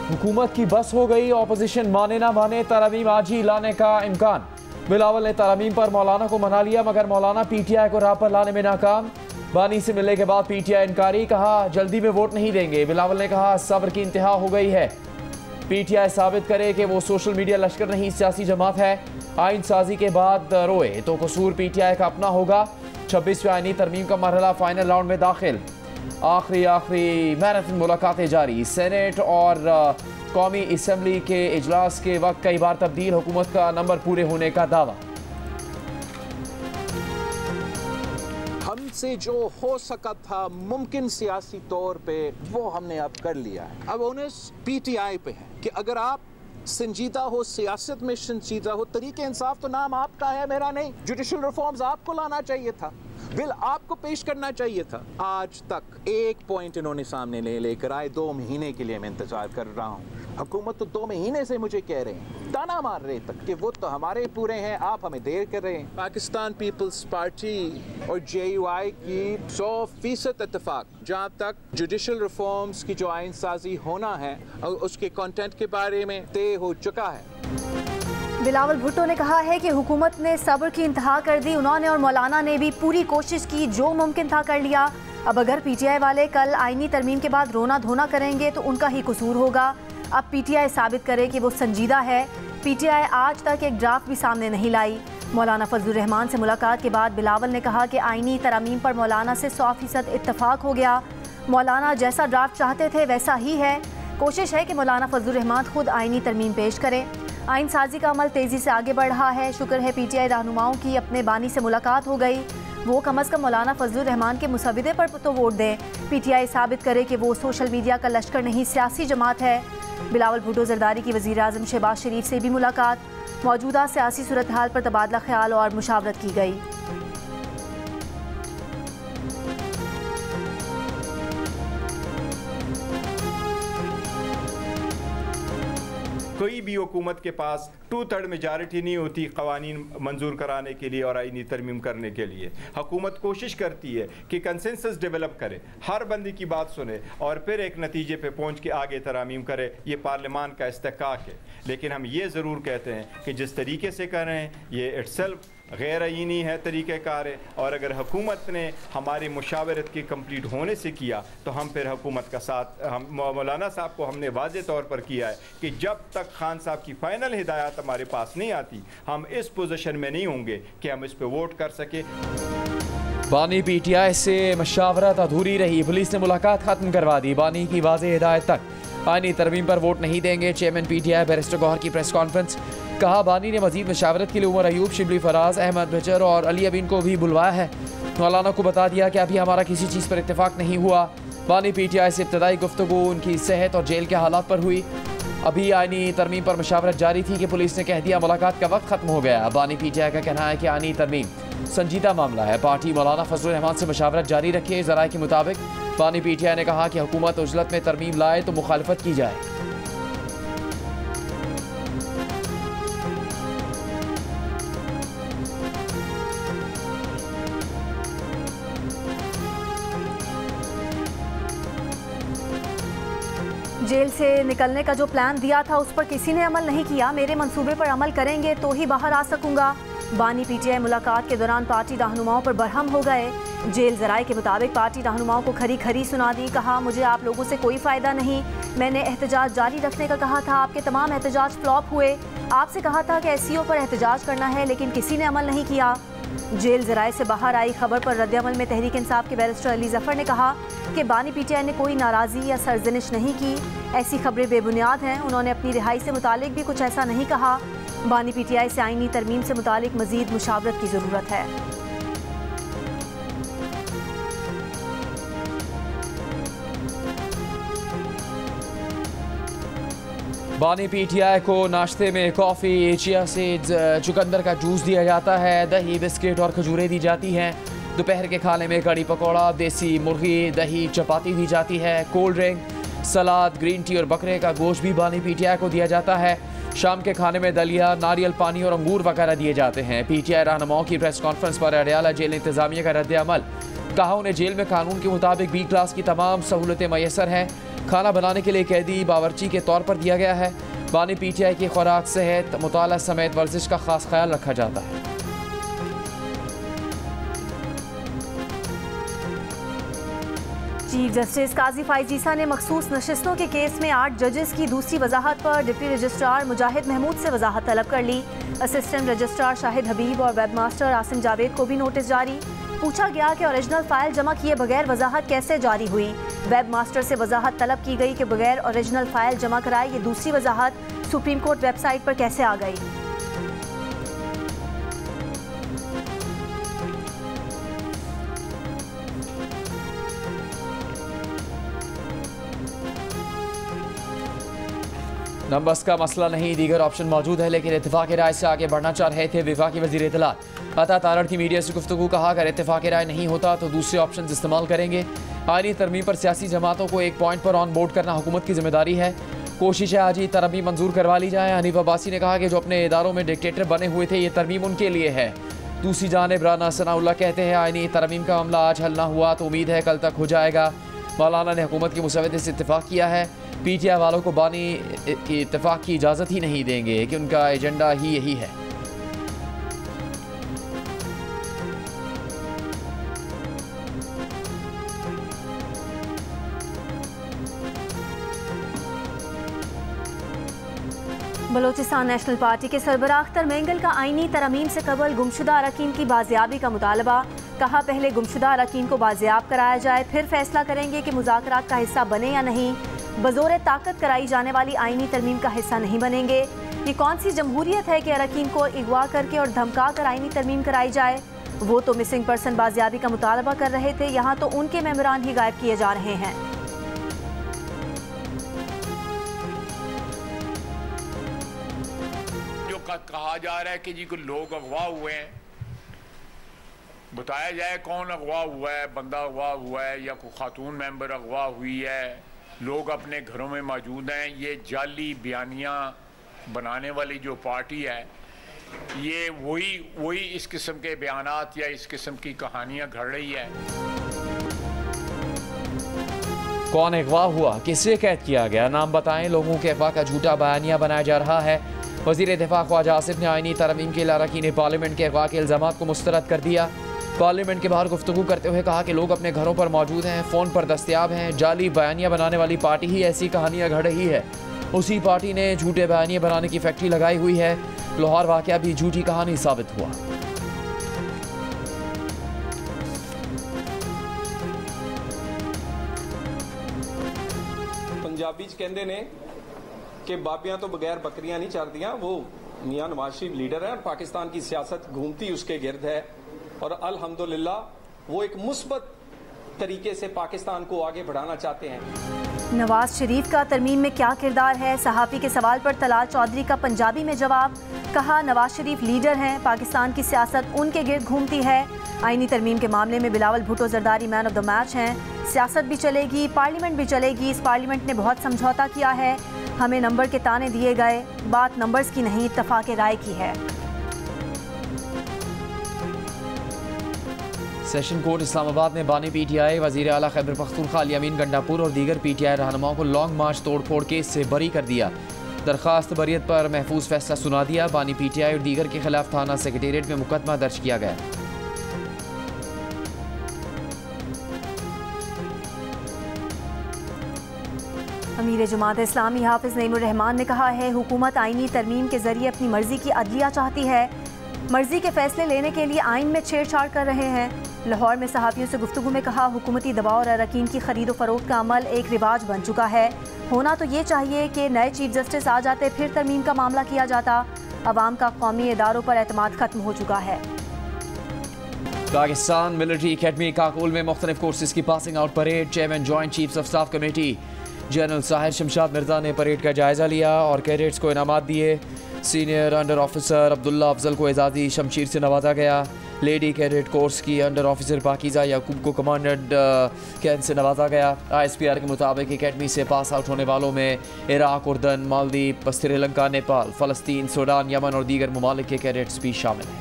हुकूमत की बस हो गई, ऑपोजिशन माने ना माने तरमीम आज ही लाने का इम्कान। बिलावल ने तरमीम पर मौलाना को मना लिया मगर मौलाना पीटीआई को राह पर लाने में नाकाम। बानी से मिलने के बाद पीटीआई इनकारी, कहा जल्दी में वोट नहीं देंगे। बिलावल ने कहा सब्र की इंतहा हो गई है, पीटीआई साबित करे कि वो सोशल मीडिया लश्कर नहीं सियासी जमात है। आइन साजी के बाद रोए तो कसूर पीटीआई का अपना होगा। 26वीं आईनी तरमीम का मरहला फाइनल राउंड में दाखिल। आखिरी मैराथन मुलाकातें जारी। सेनेट और कौमी असम्बली के इजलास के वक्त कई बार तब्दील, हुकूमत का नंबर पूरे होने का दावा। हमसे जो हो सका था मुमकिन सियासी तौर पे वो हमने अब कर लिया है। अब ओनस पीटीआई पे है कि अगर आप संजीदा हो, सियासत में संजीदा हो, तरीके इंसाफ तो नाम आपका है, मेरा नहीं। जुडिशल रिफॉर्म्स आपको लाना चाहिए था, बिल आपको पेश करना चाहिए था। आज तक एक पॉइंट इन्होंने सामने नहीं लेकर आए। 2 महीने के लिए मैं इंतजार कर रहा हूँ। हुकूमत तो 2 महीने से मुझे कह रहे हैं, ताना मार रहे तक कि वो तो हमारे पूरे हैं, आप हमें देर कर रहे हैं। पाकिस्तान पीपल्स पार्टी और JUI की 100% इत्तेफाक, जहाँ तक जुडिशल रिफॉर्म्स की जो आइन साजी होना है और उसके कंटेंट के बारे में तय हो चुका है। बिलावल भुट्टो ने कहा है कि हुकूमत ने सब्र की इंतहा कर दी। उन्होंने और मौलाना ने भी पूरी कोशिश की, जो मुमकिन था कर लिया। अब अगर पीटीआई वाले कल आईनी तरमीम के बाद रोना धोना करेंगे तो उनका ही कसूर होगा। अब पीटीआई साबित करे कि वो संजीदा है। पीटीआई आज तक एक ड्राफ्ट भी सामने नहीं लाई। मौलाना फजलुर रहमान से मुलाकात के बाद बिलावल ने कहा कि आईनी तरमीम पर मौलाना से 100% इत्तफाक हो गया। मौलाना जैसा ड्राफ्ट चाहते थे वैसा ही है। कोशिश है कि मौलाना फजलुर रहमान खुद आईनी तरमीम पेश करें। आइन साजी का अमल तेज़ी से आगे बढ़ रहा है। शुक्र है पीटीआई रहनुमाओं की अपने बानी से मुलाकात हो गई। वो कम अज़ कम मौलाना फजलुर रहमान के मुसविदे पर तो वोट दें। पीटीआई साबित करे कि वो सोशल मीडिया का लश्कर नहीं, सियासी जमात है। बिलावल भुट्टो जरदारी की वज़ीर आज़म शहबाज शरीफ से भी मुलाकात। मौजूदा सियासी सूरत हाल पर तबादला ख्याल और मुशावरत की गई। कोई भी हुकूमत के पास 2/3 मेजॉरिटी नहीं होती कवानीन मंजूर कराने के लिए और आईनी तरमीम करने के लिए। हुकूमत कोशिश करती है कि कंसेंसस डेवलप करे, हर बंदी की बात सुने और फिर एक नतीजे पे पहुंच के आगे तरमीम करे। ये पार्लियामान का इस्तेकाक है। लेकिन हम ये ज़रूर कहते हैं कि जिस तरीके से कर रहे हैं ये इट्सेल्फ गैर आईनी है, तरीक़ेकार है। और अगर हुकूमत ने हमारी मुशावरत की कंप्लीट होने से किया तो हम फिर हुकूमत का साथ, हम मौलाना साहब को हमने वाज़े तौर पर किया है कि जब तक खान साहब की फ़ाइनल हिदायत हमारे पास नहीं आती हम इस पोजीशन में नहीं होंगे कि हम इस पर वोट कर सके। बानी पीटीआई से मशावरत अधूरी रही, पुलिस ने मुलाकात खत्म करवा दी। बानी की वाज़े हिदायत तक आईनी तरमीम पर वोट नहीं देंगे। चेयरमैन पीटीआई बैरिस्टर गौहर की प्रेस कॉन्फ्रेंस। कहा बानी ने मजीद मशावरत के लिए उमर अयूब, शिबली फराज, अहमद बचर और अली अमीन को भी बुलवाया है। मौलाना को बता दिया कि अभी हमारा किसी चीज़ पर इत्तेफाक नहीं हुआ। बानी पीटीआई से इब्तदाई गुफ्तगू उनकी सेहत और जेल के हालात पर हुई। अभी आईनी तरमीम पर मशावरत जारी थी कि पुलिस ने कह दिया मुलाकात का वक्त खत्म हो गया। बानी पीटीआई का कहना है कि आईनी तरमीम संजीदा मामला है। पार्टी मौलाना फजलुर रहमान से मशावरत जारी रखे। ज़राए के मुताबिक बानी पीटीआई ने कहा कि हुकूमत उजलत में तरमीम लाए तो मुखालफत की जाए। जेल से निकलने का जो प्लान दिया था उस पर किसी ने अमल नहीं किया। मेरे मंसूबे पर अमल करेंगे तो ही बाहर आ सकूंगा। बानी पीटीआई मुलाकात के दौरान पार्टी रहनुमाओं पर बरहम हो गए। जेल ज़राए के मुताबिक पार्टी रहनुमाओं को खरी खरी सुना दी। कहा मुझे आप लोगों से कोई फ़ायदा नहीं, मैंने एहतजाज जारी रखने का कहा था, आपके तमाम एहतजाज फ्लॉप हुए। आपसे कहा था कि SCO पर एहतजाज करना है लेकिन किसी ने अमल नहीं किया। जेल ज़राए से बाहर आई खबर पर रद्दअमल में तहरीक इंसाफ के बैरिस्टर अली ज़फ़र ने कहा कि बानी पीटीआई ने कोई नाराज़गी या सरजनिश नहीं की, ऐसी खबरें बेबुनियाद हैं। उन्होंने अपनी रिहाई से मुतालिक भी कुछ ऐसा नहीं कहा। बानी पीटीआई से आईनी तरमीम से मुतालिक मज़ीद मुशावरत की ज़रूरत है। बानी पीटीआई को नाश्ते में कॉफ़ी, चिया सीड्स, चुकंदर का जूस दिया जाता है। दही, बिस्किट और खजूरें दी जाती हैं। दोपहर के खाने में कड़ी पकौड़ा, देसी मुर्गी, दही, चपाती दी जाती है। Cold drink, salad, green tea और बकरे का गोश्त भी बानी पीटीआई को दिया जाता है। शाम के खाने में दलिया, नारियल पानी और अंगूर वगैरह दिए जाते हैं। पीटीआई रहनुमाओं की प्रेस कॉन्फ्रेंस पर अडयाला जेल इंतजामिया का रद्द अमल। कहा उन्हें जेल में कानून के मुताबिक B क्लास की तमाम सहूलतें मैसर हैं। खाना बनाने के लिए कैदी बावर्ची के तौर पर दिया गया है। बानी PTI की खुराक, सेहत, मुताला समेत वर्जिश का खास ख्याल रखा जाता है। चीफ जस्टिस काजी फाइजीसा ने मखसूस नशिस्तों के केस में 8 जजेस की दूसरी वजाहत पर डिप्टी रजिस्ट्रार मुजाहिद महमूद से वजाहत तलब कर ली। असिस्टेंट रजिस्ट्रार शाहिद हबीब और वेब मास्टर आसिम जावेद को भी नोटिस जारी। पूछा गया कि ओरिजिनल फाइल जमा किए बगैर वजाहत कैसे जारी हुई। वेब मास्टर से वजाहत तलब की गई कि बगैर ओरिजिनल फाइल जमा कराए ये दूसरी वजाहत सुप्रीम कोर्ट वेबसाइट पर कैसे आ गई। नंबर्स का मसला नहीं, दीगर ऑप्शन मौजूद है, लेकिन इत्तेफाक राय से आगे बढ़ना चाह रहे थे वफाकी वज़ीर इत्तलात अता तारड़ की मीडिया से गुफ्तगू। कहा अगर इत्तेफाक राय नहीं होता तो दूसरे ऑप्शन इस्तेमाल करेंगे। आईनी तरमीम पर सियासी जमातों को एक पॉइंट पर ऑन बोर्ड करना हुकूमत की जिम्मेदारी है। कोशिश है आज ही तरमीम मंजूर करवा ली जाए। हनीफ अब्बासी ने कहा कि जो अपने इदारों में डिक्टेटर बने हुए थे ये तरमीम उनके लिए है। दूसरी जानिब राना सनाउल्लाह कहते हैं आईनी तरमीम का मामला आज हल ना हुआ तो उम्मीद है कल तक हो जाएगा। मौलाना ने हुकूमत की मुसवदे से इत्तेफाक किया है। PTI वालों को बानी की इत्तेफाक की इजाज़त ही नहीं देंगे कि उनका एजेंडा ही यही है। बलोचिस्तान नेशनल पार्टी के सरबराह अख्तर मेंगल का आईनी तरमीम से कबल गुमशुदा अरकान की बाजियाबी का मुतालबा। कहा पहले गुमशुदा अरकान को बाजियाब कराया जाए, फिर फैसला करेंगे कि मुज़ाकरात का हिस्सा बने या नहीं। बज़ोर ताकत कराई जाने वाली आईनी तरमीम का हिस्सा नहीं बनेंगे। ये कौन सी जमहूरियत है कि अरकान को अगवा करके और धमका कर आईनी तरमीम कराई जाए। वो तो मिसिंग पर्सन बाजियाबी का मुतालबा कर रहे थे, यहाँ तो उनके मेंबरान ही गायब किए जा रहे हैं। जो कहा जा रहा है कि जी कोई लोग अगवा हुए हैं, बताया जाए कौन अगवा हुआ है, बंदा अगवा हुआ है या कोई खातून मेंबर अगवा हुई है, लोग अपने घरों में मौजूद हैं। ये जाली बयानियाँ बनाने वाली जो पार्टी है ये वही इस किस्म के बयानात या इस किस्म की कहानियाँ घड़ रही है। कौन अगवा हुआ, किसे कैद किया गया, नाम बताएं। लोगों के अगवा का झूठा बयानिया बनाया जा रहा है। वज़ीर दिफा ख्वाजा आसिफ ने आईनी तरमीम के अरकान पार्लियामेंट के अगवा के इल्ज़ामात को मुस्तरद कर दिया। पार्लियामेंट के बाहर गुफ्तगू करते हुए कहा कि लोग अपने घरों पर मौजूद हैं, फ़ोन पर दस्तयाब हैं। जाली बयानिया बनाने वाली पार्टी ही ऐसी कहानियाँ घड़ रही है। उसी पार्टी ने झूठे बयानिया बनाने की फैक्ट्री लगाई हुई है। लाहौर वाक़या भी झूठी कहानी साबित हुआ। पंजाबी कहते ने कि बाबियां तो बगैर बकरियां नहीं चरदियां। वो मियां नवाज शरीफ लीडर है और पाकिस्तान की सियासत घूमती उसके गिर्द है और अल्हम्दुलिल्लाह वो एक मुस्बत तरीके से पाकिस्तान को आगे बढ़ाना चाहते हैं। नवाज शरीफ का तरमीम में क्या किरदार है, सहाफ़ी के सवाल पर तलाल चौधरी का पंजाबी में जवाब। कहा नवाज शरीफ लीडर हैं, पाकिस्तान की सियासत उनके गिर्द घूमती है। आईनी तरमीम के मामले में Bilawal Bhutto Zardari man of the match हैं। सियासत भी चलेगी, पार्लियामेंट भी चलेगी। इस पार्लियामेंट ने बहुत समझौता किया है, हमें नंबर के ताने दिए गए। बात नंबर्स की नहीं, इत्तफाक राय की है। सेशन कोर्ट इस्लामाबाद में बानी PTI वज़ीर आला खैबर पख्तूनख्वा अली अमीन गंडापुर और दीगर PTI रहनुमाओं को लॉन्ग मार्च तोड़फोड़ केस से बरी कर दिया। दरख्वास्त बरियत पर महफूज फैसला सुना दिया। बानी PTI और दीगर के खिलाफ थाना सेक्रेटेरिएट में मुकदमा दर्ज किया गया। अमीर जमात इस्लामी हाफिज नईमुर रहमान ने कहा है हुकूमत आईनी तरमीम के जरिए अपनी मर्जी की अदलिया चाहती है। मर्जी के फैसले लेने के लिए आइन में छेड़छाड़ कर रहे हैं। लाहौर में सहाफ़ियों से गुफ्तगू में कहा हुकूमती दबाव और अरकान की खरीदो फरोख्त का अमल एक रिवाज बन चुका है। होना तो ये चाहिए कि नए चीफ जस्टिस आ जाते, फिर तरमीम का मामला किया जाता। अवाम का कौमी इदारों पर एतमाद खत्म हो चुका है। पाकिस्तान मिलिट्री अकेडमी काकुल में मुख्तलिफ कोर्सेज की passing out parade. Chairman joint chiefs of staff committee general Sahir Shamshad Mirza ने परेड का जायजा लिया और कैडेट्स को इनामात दिए। Senior under officer Abdullah Afzal को एजाज़ी शमशीर से नवाजा गया। लेडी कैडेट कोर्स की अंडर ऑफिसर पाकिज़ा याकूब को कमांडेंट कैन से नवाजा गया। ISPR के मुताबिक अकेडमी से पास आउट होने वालों में इराक, उर्दन, मालदीव, श्रीलंका, नेपाल, फ़लस्तीन, सूडान, यमन और दीगर ममालिक के कैडेट्स भी शामिल हैं।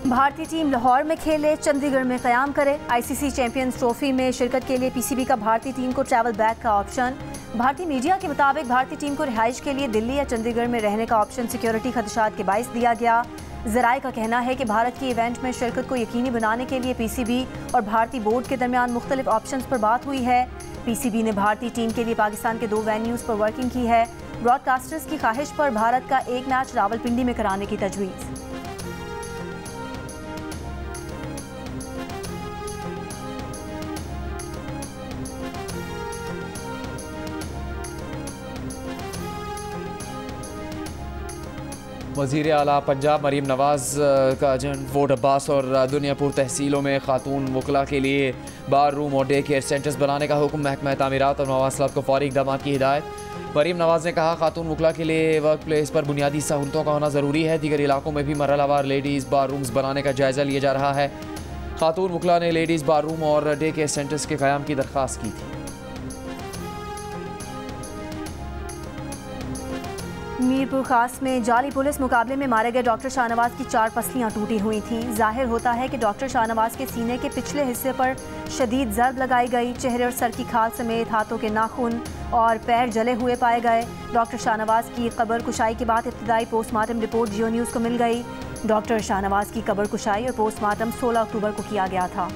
भारतीय टीम लाहौर में खेले, चंडीगढ़ में क़याम करे। आईसीसी चैंपियंस ट्रॉफी में शिरकत के लिए पीसीबी का भारतीय टीम को ट्रैवल बैक का ऑप्शन। भारतीय मीडिया के मुताबिक भारतीय टीम को रिहाइश के लिए दिल्ली या चंडीगढ़ में रहने का ऑप्शन सिक्योरिटी खदशात के बाइस दिया गया। ज़राए का कहना है कि भारत की इवेंट में शिरकत को यकीनी बनाने के लिए पीसीबी और भारतीय बोर्ड के दरमियान मुख्तलिफ ऑप्शंस पर बात हुई है। पीसीबी ने भारतीय टीम के लिए पाकिस्तान के 2 वेन्यूज़ पर वर्किंग की है। ब्रॉडकास्टर्स की ख्वाहिश पर भारत का एक मैच रावलपिंडी में कराने की तजवीज़। वज़ीर आला पंजाब मरीम नवाज़ का एजेंट वोट अब्बास और दुनियापुर तहसीलों में खातून वकला के लिए बार रूम और डे केयर सेंटर्स बनाने का हुक्म। महकमा तामीरात और मवासलात को फौरी इक़दाम की हिदायत। मरीम नवाज़ ने कहा, खातून वकला के लिए वर्क प्लेस पर बुनियादी सहूलतों का होना ज़रूरी है। दीगर इलाकों में भी मरहलावार लेडीज़ बार रूम्स बनाने का जायज़ा लिया जा रहा है। खातून वकला ने लेडीज़ बार रूम और डे केयर सेंटर्स के क़याम की दरख्वास्त की थी। मीरपुर खास में जाली पुलिस मुकाबले में मारे गए डॉक्टर शाहनवाज की 4 पसलियां टूटी हुई थीं। जाहिर होता है कि डॉक्टर शाहनवाज के सीने के पिछले हिस्से पर शदीद ज़रब लगाई गई। चेहरे और सर की खाल समेत हाथों के नाखून और पैर जले हुए पाए गए। डॉक्टर शाहनवाज की कब्र कुशाई के बाद इब्तदाई पोस्टमार्टम रिपोर्ट जियो न्यूज़ को मिल गई। डॉक्टर शाहनवाज की कब्र कुशाई और पोस्टमार्टम 16 अक्टूबर को किया गया था।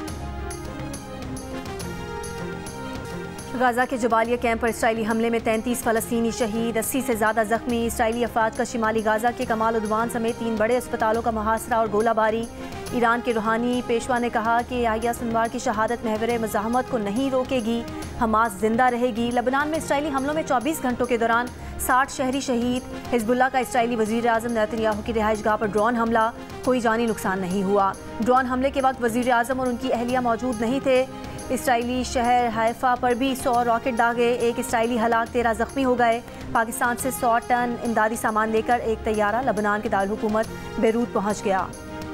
गाज़ा के जबालिया कैंप पर इसराइली हमले में 33 फ़लस्तीनी शहीद, 80 से ज़्यादा ज़ख्मी। इसराइली अफवाद का शिमाली गाज़ा के कमाल उद्वान समेत 3 बड़े अस्पतालों का मुहासरा और गोलाबारी। ईरान के रूहानी पेशवा ने कहा कि याहिया सिनवार की शहादत महवर मज़ाहमत को नहीं रोकेगी, हमास जिंदा रहेगी। लबनान में इसराइली हमलों में 24 घंटों के दौरान 60 शहरी शहीद। हिजबुल्लाह का इसराइली वज़ीर आज़म नेतन्याहू की रिहाइशगाह पर ड्रोन हमला, कोई जानी नुकसान नहीं हुआ। ड्रोन हमले के वक्त वज़ीर आज़म और उनकी अहलिया मौजूद नहीं थे। इसराइली शहर हैफा पर भी 100 रॉकेट दागे, एक इसराइली हलाक, 13 ज़ख्मी हो गए। पाकिस्तान से 100 टन इमदादी सामान लेकर एक तैयारा लबनान के दारुल-हुकूमत बेरूत पहुंच गया।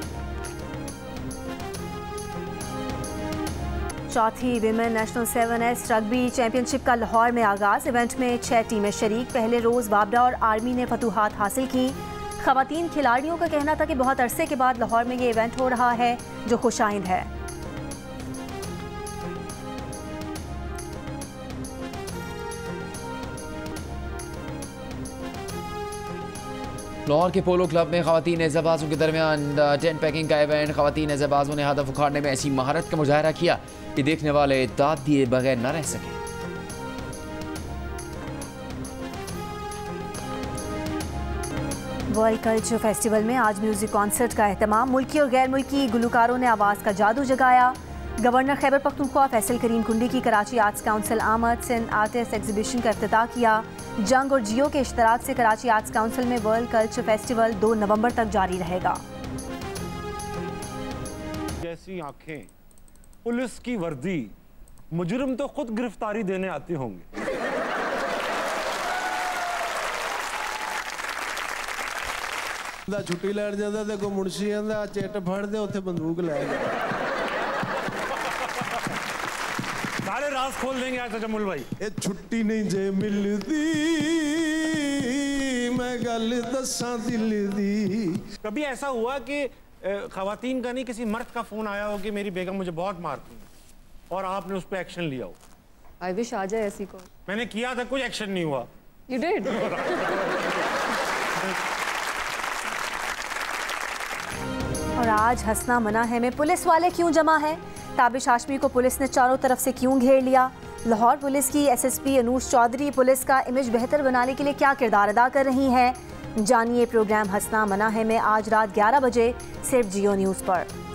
चौथी women national 7S rugby championship का लाहौर में आगाज़। इवेंट में 6 टीमें शरीक। पहले रोज़ बाबरा और आर्मी ने फतूहात हासिल की। ख़वातीन खिलाड़ियों का कहना था कि बहुत अरसे के बाद लाहौर में ये इवेंट हो रहा है, जो खुशाइंद है। लाहौर के पोलो क्लब में ख़वातीन नेज़ेबाज़ों के दरमियान टेंट पैकिंग का इवेंट। ख़वातीन नेज़ेबाज़ों ने हदफ उखाड़ने में ऐसी महारत का मुजाहरा किया कि देखने वाले दाद दिए बगैर न रह सके। वर्ल्ड कल्चर फेस्टिवल में आज म्यूजिक कॉन्सर्ट का एहतमाम। मुल्की और गैर मुल्की गुलकारों ने आवाज़ का जादू जगाया। गवर्नर खैबर पख्तूनख्वा फैसल करीम कुंडी की कराची आर्ट्स काउंसिल आमद सिंध आर्टिस्ट एग्जीबिशन का इफ्तिताह किया। जंग और जियो के इश्तराक से कराची आर्ट्स काउंसिल में वर्ल्ड कल्चर फेस्टिवल 2 नवंबर तक जारी रहेगा। जैसी आंखें, पुलिस की वर्दी, मुजरिम तो खुद गिरफ्तारी देने आते होंगे। छुट्टी लैन जाता देखो मुंशी आंदा चिट फड़ दे उत्थे बंदूक लै सारे राज खोल देंगे आज जमुल भाई। ये छुट्टी नहीं जे मिलदी मैं गल दसा दिल दी। कभी ऐसा हुआ कि खवातीन का नहीं किसी मर्द का फोन आया हो कि मेरी बेगम मुझे बहुत मारती है और आपने उस पर एक्शन लिया हो? आई विश आ जाए ऐसी कॉल। मैंने किया था, कोई एक्शन नहीं हुआ। You did? और आज हंसना मना है में पुलिस वाले क्यों जमा है? ताबिश हाशमी को पुलिस ने चारों तरफ से क्यों घेर लिया? लाहौर पुलिस की एसएसपी अनूश चौधरी पुलिस का इमेज बेहतर बनाने के लिए क्या किरदार अदा कर रही हैं? जानिए प्रोग्राम हंसना मना है में आज रात 11 बजे सिर्फ जियो न्यूज़ पर।